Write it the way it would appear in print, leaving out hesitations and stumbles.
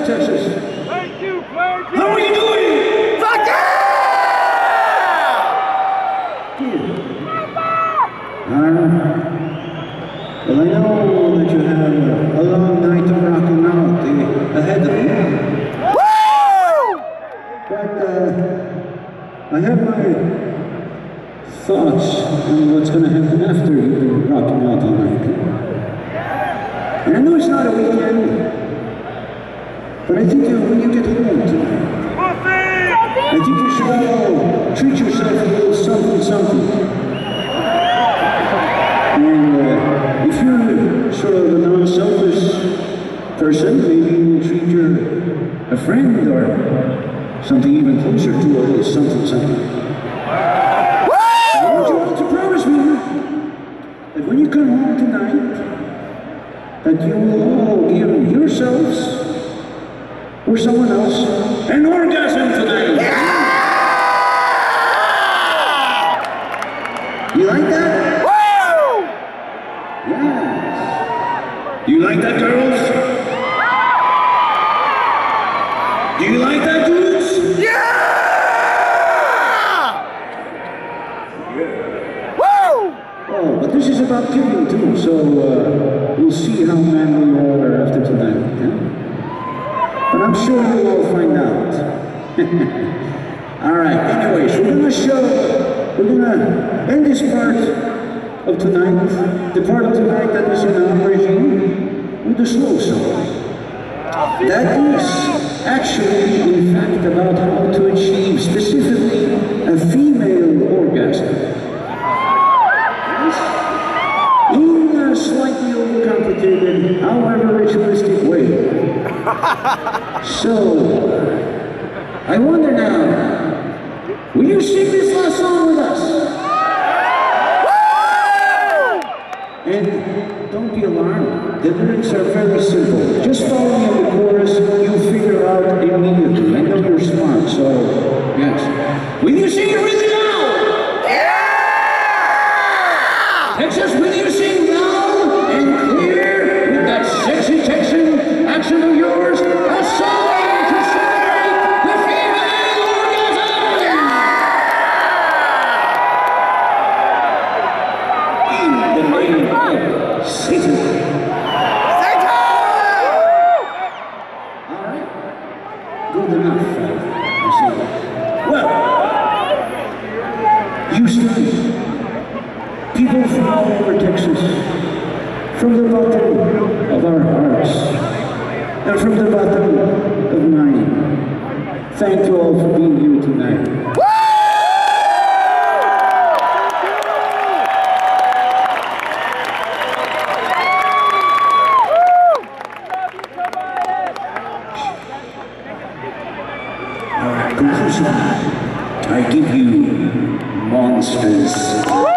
Texas. Thank you, Clark. How are you doing? Fuck yeah! Well, I know that you have a long night of rocking out ahead of you. Woo! But I have my thoughts on what's going to happen after you've been rocking out all night. And I know it's not a weekend, but I think when you get home tonight, I think you should all treat yourself a little something. And if you're sort of a non-selfish person, maybe you'll treat a friend or something even closer to a little something. I want you all to promise me that when you come home tonight, that you will all give yourselves or someone else an orgasm tonight. Yeah! You like that? Woo! Yes. You like that, girls? Do you like that, dudes? Yeah! Woo! Oh, but this is about giving too, so we'll see how manly you all are after tonight. Okay? But I'm sure you'll all find out. All right. Anyways, we're gonna end this part of tonight, the part of tonight that was in our regime, with a slow song. That is actually, in fact, about how to achieve specifically a female orgasm. Yes? In a slightly overcomplicated, however ritualistic way. So, I wonder now, will you sing this last song with us? And don't be alarmed, the lyrics are very simple. Just follow me on the chorus, you'll figure out immediately. I know you're smart, so yes. Will you sing it really loud? Yeah! Texas, will you sing loud and clear with that sexy Texan accent of yours? A song to celebrate the female orgasm! In the name of Satan. All right. Good enough, I see. Well, Houston, people from all over Texas, from the bottom of our hearts, and from the bottom of mine, thank you all for being here tonight. Conclusion, I give you monsters.